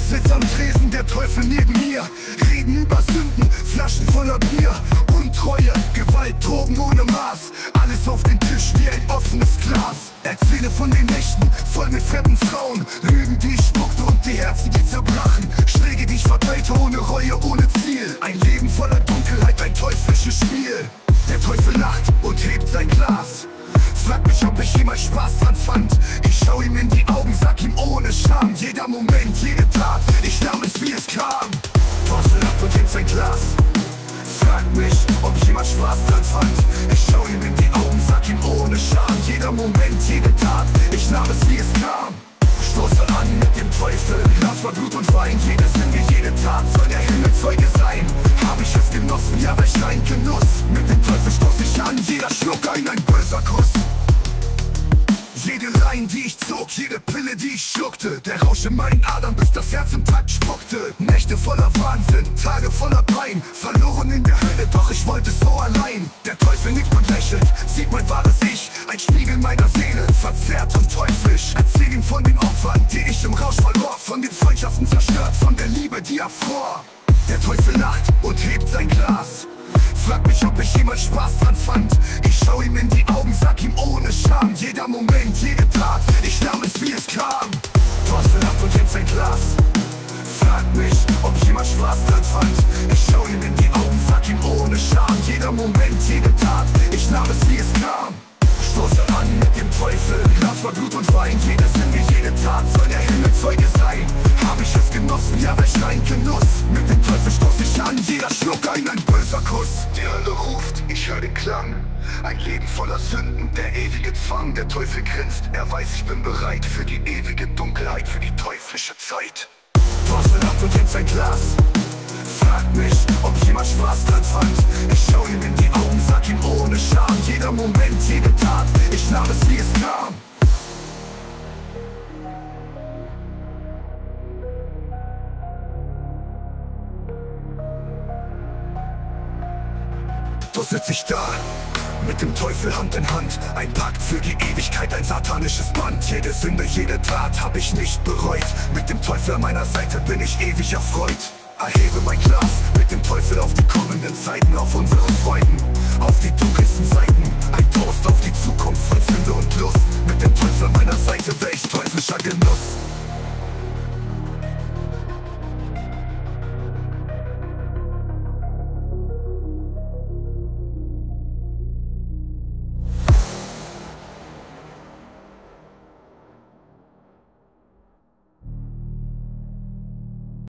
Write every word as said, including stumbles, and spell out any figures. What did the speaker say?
sitz am Tresen, der Teufel neben mir. Reden über Sünden, Flaschen voller Bier. Untreue, Gewalt, Drogen ohne Maß. Alles auf den Tisch wie ein offenes Glas. Erzähle von den Nächten, voll mit fremden Frauen. Lügen, die ich spuckte und die Herzen, die zerbrachen. Schläge, die ich verteilte, ohne Reue, ohne Ziel. Ein Leben voller Dunkelheit, ein teuflisches Spiel. Der Teufel lacht und hebt sein Glas. Frag mich, ob ich jemals Spaß dran fand. Ich schau ihm in die Augen, sag ihm ohne Scham. Jeder Moment, jede Tat, ich nahm es wie es kam. Teufel lacht und hebt sein Glas. Frag mich, ob ich jemals Spaß dran fand. Ich schau ihm in die Augen, sag ihm ohne Scham. Jeder Moment, jede Tat, ich nahm es wie es kam. Stoße an mit dem Teufel, Glas war Blut und Wein. Jede Sünde, jede Tat soll der Himmel Zeuge sein. Hab ich es genossen, ja welch ein Genuss. Mit dem Teufel stoß ich an, jeder Schluck ein, ein böser Kuss. Jede Rein, die ich zog, jede Pille, die ich schluckte. Der Rausch in meinen Adern, bis das Herz im Takt spuckte. Nächte voller Wahnsinn, Tage voller Pein. Verloren in der Hölle, doch ich wollte so allein. Der Teufel nickt und lächelt, sieht mein wahres Ich. Ein Spiegel meiner Seele, verzerrt und teuflisch. Erzähl ihm von den Opfern, die ich im Rausch verlor. Von den Freundschaften zerstört, von der Liebe, die erfror. Der Teufel lacht und hebt sein Glas. Frag mich, ob ich jemals Spaß dran fand. Ich schau ihm in die Augen, sag ihm ohne Scham. Jeder Moment, jede Tat, ich nahm es wie es kam. Teufel lacht und hebt sein Glas. Frag mich, ob ich jemals Spaß dran fand. Ich schau ihm in die Augen, sag ihm ohne Scham. Jeder Moment, jede Tat, ich nahm es wie es kam. Stoße an mit dem Teufel, Glas war Blut und Wein. Jede Sünde, jede Tat soll der Himmel Zeuge sein. Hab ich es genossen, ja welch ein Genuss. Mit dem Teufel stoß ich an, jeder Schluck ein, ein böser Kuss. Die Hölle ruft, ich hör den Klang. Ein Leben voller Sünden, der ewige Zwang. Der Teufel grinst, er weiß, ich bin bereit für die ewige Dunkelheit, für die teuflische Zeit. Teufel lacht und hebt sein Glas. Frag mich, ob ich jemals Spaß dran fand. Ich schau ihm in die Augen, sag ihm ohne Scham. Jeder Moment, jede Tat, ich nahm es wie es kam. So sitz ich da, mit dem Teufel Hand in Hand. Ein Pakt für die Ewigkeit, ein satanisches Band. Jede Sünde, jede Tat hab ich nicht bereut. Mit dem Teufel an meiner Seite bin ich ewig erfreut. Erhebe mein Glas mit dem Teufel auf die kommenden Zeiten, auf unsere Freuden, auf die dunkelsten Seiten. Ein Toast auf die Zukunft von Sünde und Lust. Mit dem Teufel an meiner Seite, welch teuflischer Genuss.